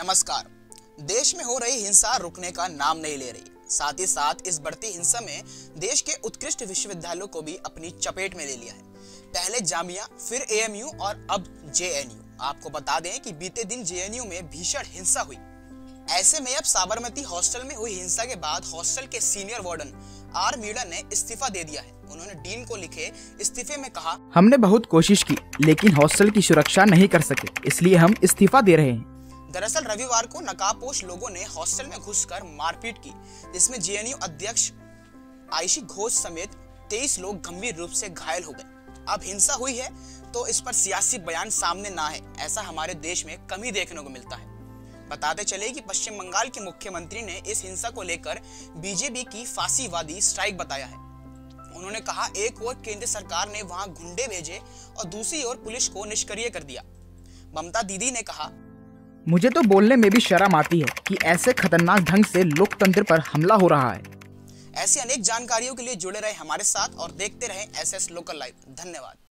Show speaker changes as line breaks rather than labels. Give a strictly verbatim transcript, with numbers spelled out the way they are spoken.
नमस्कार। देश में हो रही हिंसा रुकने का नाम नहीं ले रही। साथ ही साथ इस बढ़ती हिंसा में देश के उत्कृष्ट विश्वविद्यालयों को भी अपनी चपेट में ले लिया है। पहले जामिया, फिर ए एम यू और अब जे एन यू। आपको बता दें कि बीते दिन जे एन यू में भीषण हिंसा हुई। ऐसे में अब साबरमती हॉस्टल में हुई हिंसा के बाद हॉस्टल के सीनियर वार्डन आर मीणा ने इस्तीफा दे दिया है। उन्होंने डीन को लिखे इस्तीफे में कहा,
हमने बहुत कोशिश की लेकिन हॉस्टल की सुरक्षा नहीं कर सके, इसलिए हम इस्तीफा दे रहे हैं।
दरअसल रविवार को नकाबपोश लोगों ने हॉस्टल में घुसकर मारपीट की, जिसमें जे एन यू अध्यक्ष आयशी घोष समेत तेईस लोग गंभीर रूप से घायल हो गए। अब हिंसा हुई है तो इस पर सियासी बयान सामने ना है, ऐसा हमारे देश में कम ही देखने को मिलता है। बताते चले कि पश्चिम बंगाल के मुख्यमंत्री ने इस हिंसा को लेकर बी जे पी की फांसीवादी स्ट्राइक बताया है। उन्होंने कहा, एक ओर केंद्र सरकार ने वहां गुंडे भेजे और दूसरी ओर पुलिस को निष्क्रिय कर दिया। ममता दीदी ने कहा,
मुझे तो बोलने में भी शर्म आती है कि ऐसे खतरनाक ढंग से लोकतंत्र पर हमला हो रहा है।
ऐसी अनेक जानकारियों के लिए जुड़े रहे हमारे साथ और देखते रहे एस एस लोकल लाइव। धन्यवाद।